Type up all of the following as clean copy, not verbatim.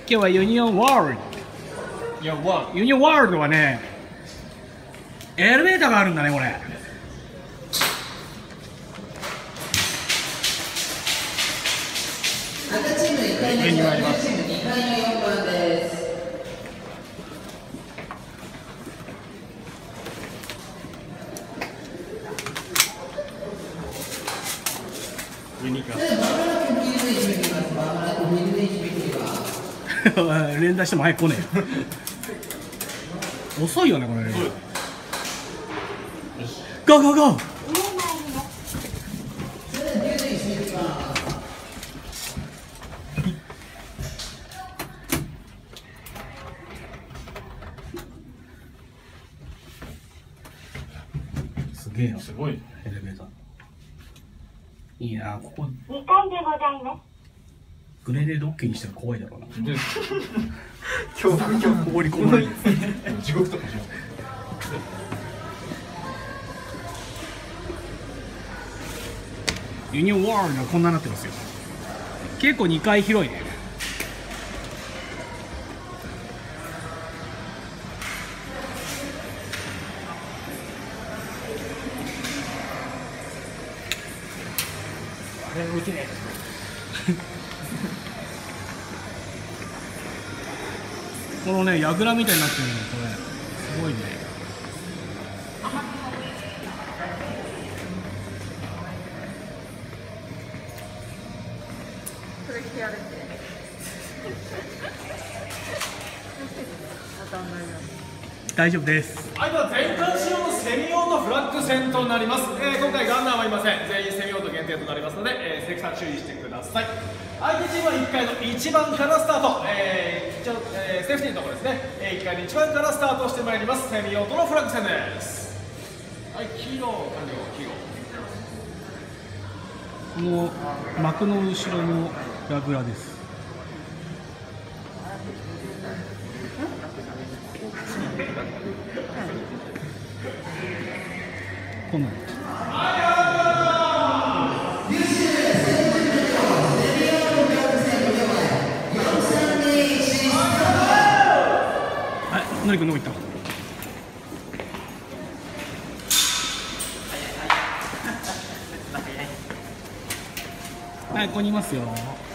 今日はユニオンワールド。ユニオンワールドはね、エレベーターがあるんだね、これ。 赤チーム1階の4番、赤チーム2階の4番です。 連打しても早く来ねえ。遅いよねこれ。ゴーゴーゴー。すげえな。すごいエレベーター。いいなここ。2階でございます。グレネード OK にしたら怖いだろうな。恐怖ここにこない。地獄とかじゃん。ユニオンワールドがこんなになってますよ。結構2階広いね。あれ浮いてねえ。このね、櫓みたいになってるの、これすごいね。 それ着てやるって大丈夫です。 はい、では全館仕様のセミオートフラッグ戦となります。今回ガンナーはいません。全員セミオート限定となりますので、関さん注意してください。相手チームは1回の1番からスタート、一応セーフティーのところですね、1回の1番からスタートしてまいります。セミオートのフラッグ戦です。はい、黄色完了。 この幕の後ろの櫓です。こんなの。のりくんどこ行った？はい、ここにいますよ。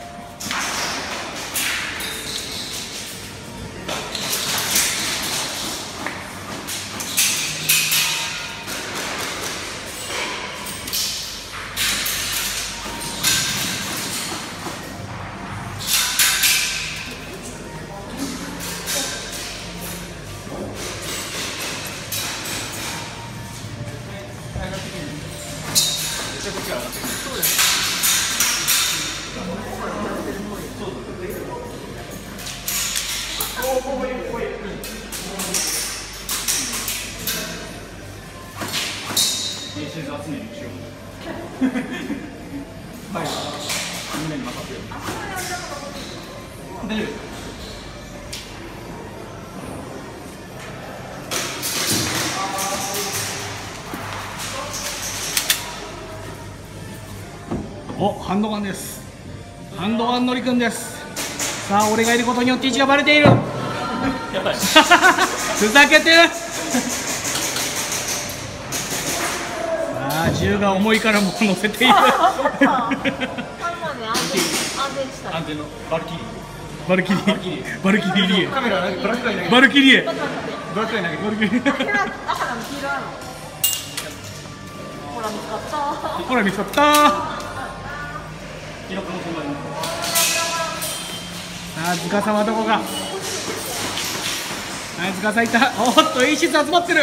お、ハンドガンです。ハンドガンのりくんです。さあ、俺がいることによって位置がバレている。やばい。ふざけてる。さあ、銃が重いからもう乗せている。 安全のバルキリー。 バルキリー。バルキリーリエ。 カメラブラックライン投げて。 バルキリエ。 ブラックライン投げて。バルキリエ。 ほら見つかった。さあ、塚さんはどこか。はい、塚さんいた。おっと、エイシス集まってる。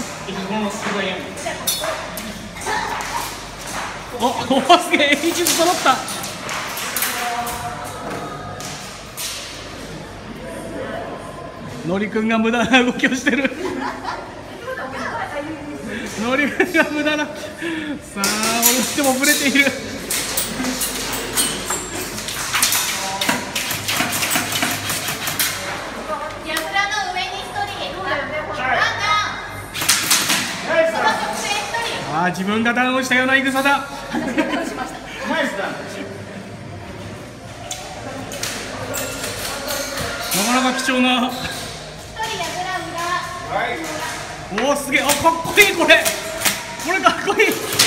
お、すげえ、エイシス揃った。のりくんが無駄な動きをしてる。のりくんが無駄な。さあ、押してもぶれている。ああ、自分がダウンしたような戦だ。 なか貴重な。おお、すげえ。あ、かっこいい。これかっこいい。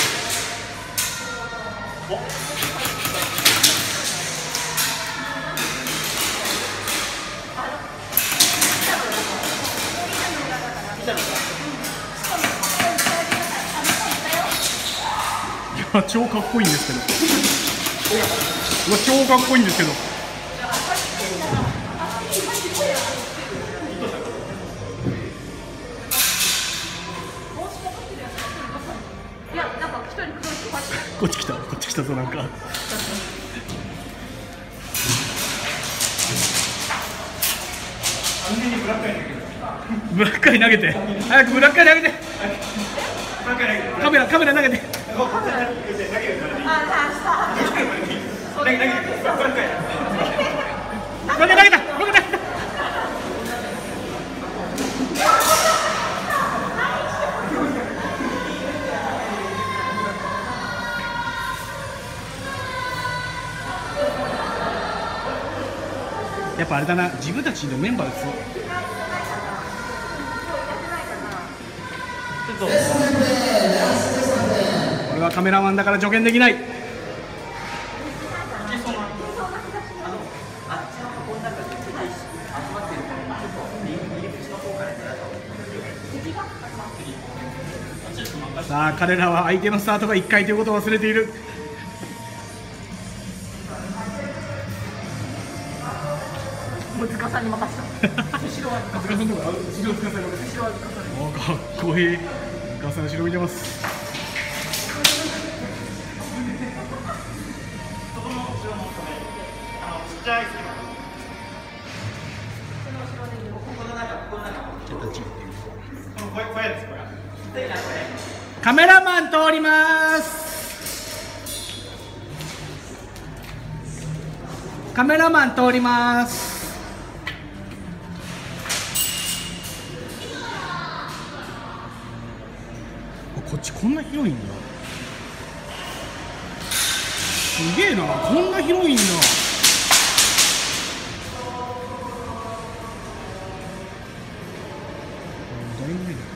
いや、超かっこいいんですけど。うわ、超かっこいいんですけど。こっち来たぞ、なんか。ブラッカイ投げて、早くブラッカイ投げて。カメラ投げて。投げた。やっぱあれだな、自分たちのメンバーですよ。俺はカメラマンだから助言できない。さあ、彼らは相手のスタートが1回ということを忘れている。 塚さんに任せた。 塚さんとか、後ろ塚さんに任せた。お、かっこいい。塚さん後ろ見てます。カメラマン通ります。カメラマン通ります。こっちこんな広いんだ。すげえな、こんな広いんだ。だいぶね。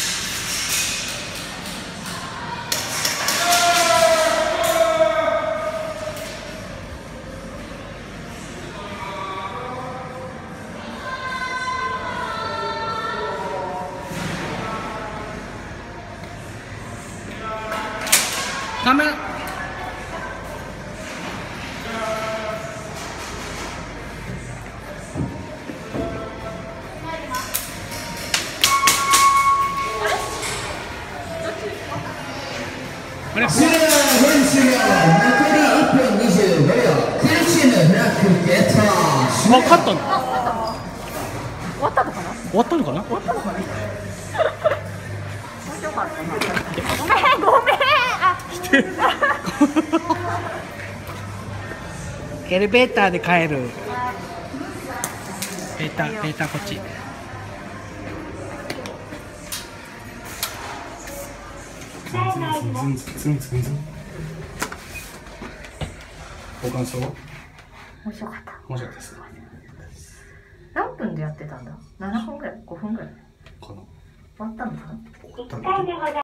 カメラあれ、終了。残り1分25秒。苦しむフラッグゲット。勝ったの？ 終わったのかな？ 終わったのかな？ 面白かったな。ごめん。 エレベーターで帰る。ペーターこっち。ご感想は？ 面白かった。 面白かったです。 何分でやってたんだ？7分ぐらい？5分ぐらい？ かな。 終わったのかな？ 終わったのかな。